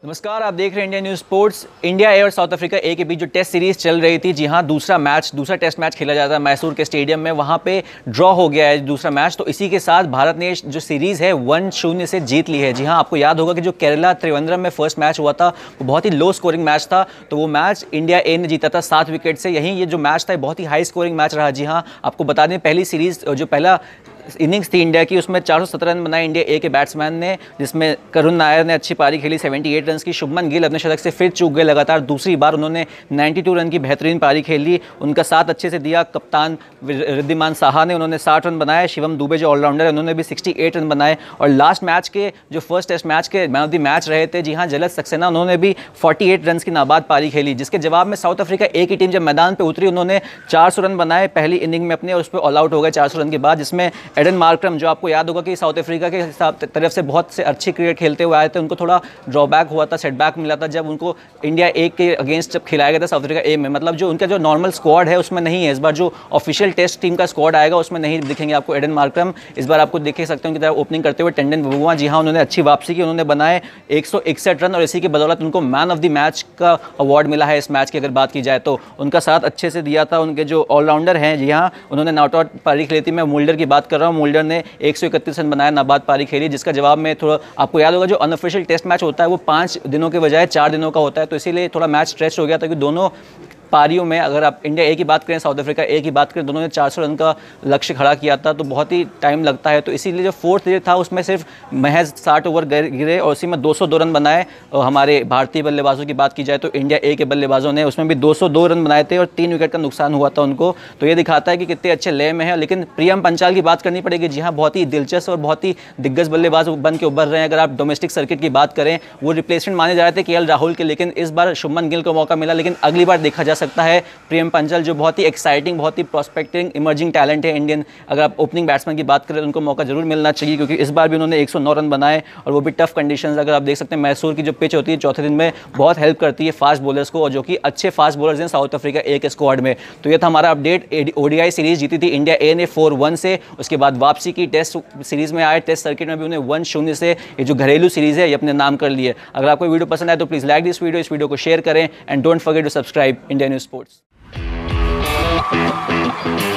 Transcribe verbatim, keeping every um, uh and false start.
नमस्कार, आप देख रहे हैं India News Sports. India A और साउथ अफ्रीका ए के बीच जो टेस्ट सीरीज़ चल रही थी, जी हाँ, दूसरा मैच दूसरा टेस्ट मैच खेला जाता है मैसूर के स्टेडियम में, वहाँ पे ड्रॉ हो गया है दूसरा मैच। तो इसी के साथ भारत ने जो सीरीज़ है वन शून्य से जीत ली है। जी हाँ, आपको याद होगा कि जो केरला त्रिवेंद्रम में फर्स्ट मैच हुआ था वो बहुत ही लो स्कोरिंग मैच था, तो वो मैच इंडिया ए ने जीता था सात विकेट से। यहीं ये जो मैच था बहुत ही हाई स्कोरिंग मैच रहा। जी हाँ, आपको बता दें पहली सीरीज़ जो पहला इनिंग्स थी इंडिया की, उसमें चार सौ सत्रह रन बनाए इंडिया ए के बैट्समैन ने, जिसमें करुण नायर ने अच्छी पारी खेली अठहत्तर रन की। शुभमन गिल अपने शतक से फिर चूक गए लगातार, दूसरी बार उन्होंने बानवे रन की बेहतरीन पारी खेली। उनका साथ अच्छे से दिया कप्तान रिद्धिमान साहा ने, उन्होंने साठ रन बनाए। शिवम दुबे जो ऑलराउंडर है उन्होंने भी अड़सठ रन बनाए। और लास्ट मैच के जो फर्स्ट टेस्ट मैच के मैन ऑफ द मैच रहे थे, जी हाँ, जलज सक्सेना, उन्होंने भी अड़तालीस रन की नाबाद पारी खेली, जिसके जवाब में साउथ अफ्रीका ए की टीम जब मैदान पर उतरी उन्होंने चार सौ रन बनाए पहली इनिंग में अपने, और उस पर ऑल आउट हो गए चार सौ रन के बाद, जिसमें एडन मार्करम, जो आपको याद होगा कि साउथ अफ्रीका के तरफ से बहुत से अच्छी क्रिकेट खेलते हुए आए थे, उनको थोड़ा ड्रॉबैक हुआ था, सेटबैक मिला था जब उनको इंडिया ए के अगेंस्ट जब खिलाया गया था साउथ अफ्रीका ए में। मतलब जो उनका जो नॉर्मल स्क्वाड है उसमें नहीं है इस बार, जो ऑफिशियल टेस्ट टीम का स्क्वाड आएगा उसमें नहीं दिखेंगे आपको एडन मार्करम। इस बार आपको देख सकते हो उनकी तरफ ओपनिंग करते हुए टंडन बबुआ। जी हाँ, उन्होंने अच्छी वापसी की, उन्होंने बनाए एक सौ इकसठ रन, और इसी की बदौलत उनको मैन ऑफ द मैच का अवार्ड मिला है इस मैच की अगर बात की जाए तो। उनका साथ अच्छे से दिया था उनके जो ऑलराउंडर हैं, जी हाँ, उन्होंने नॉट आउट पारी खेली थी। मैं मुल्डर की बात कर रहा हूँ, मुल्डर ने एक सौ इकतीस रन बनाया, नाबाद पारी खेली, जिसका जवाब में थोड़ा आपको याद होगा जो अनऑफिशियल टेस्ट मैच होता है वो पाँच दिनों के बजाय चार दिनों का होता है, तो इसीलिए थोड़ा मैच स्ट्रेच हो गया था कि दोनों पारियों में, अगर आप इंडिया ए की बात करें साउथ अफ्रीका ए की बात करें, दोनों ने चार सौ रन का लक्ष्य खड़ा किया था, तो बहुत ही टाइम लगता है। तो इसीलिए जो फोर्थ डे था उसमें सिर्फ महज साठ ओवर गिरे और उसी में दो सौ दो रन बनाए। और हमारे भारतीय बल्लेबाजों की बात की जाए तो इंडिया ए के बल्लेबाजों ने उसमें भी दो सौ दो रन बनाए थे और तीन विकेट का नुकसान हुआ था उनको। तो ये दिखाता है कि कितने अच्छे लय में है। लेकिन प्रियम पंचाल की बात करनी पड़ेगी। जी हाँ, बहुत ही दिलचस्प और बहुत ही दिग्गज बल्लेबाज बन के उभर रहे हैं। अगर आप डोमेस्टिक सर्किट की बात करें, वो रिप्लेसमेंट माने जा रहे थे के एल राहुल के, लेकिन इस बार शुभमन गिल को मौका मिला। लेकिन अगली बार देखा जा सकता है प्रियम पंचाल, जो बहुत ही एक्साइटिंग, बहुत ही प्रोस्पेक्टिंग, इमर्जिंग टैलेंट है इंडियन, अगर आप ओपनिंग बैट्समैन की बात करें उनको मौका जरूर मिलना चाहिए, क्योंकि इस बार भी उन्होंने एक सौ नौ रन बनाए और वो भी टफ कंडीशंस। अगर आप देख सकते हैं मैसूर की जो पिच होती है चौथे दिन में बहुत हेल्प करती है फास्ट बॉलर्स को, और जो कि अच्छे फास्ट बॉलर्स हैं साउथ अफ्रीका ए के स्क्वाड में। तो ये था हमारा अपडेट। ओडीआई सीरीज जीती थी इंडिया ए ने फोर वन से, उसके बाद वापसी की टेस्ट सीरीज में आए, टेस्ट सर्किट में भी उन्हें वन शून्य से ये जो घरेलू सीरीज है ये अपने नाम कर लिए। अगर आपको वीडियो पसंद आए तो प्लीज़ लाइक दिस वीडियो, इस वीडियो को शेयर करें, and don't forget to subscribe India News Sports. Thank you.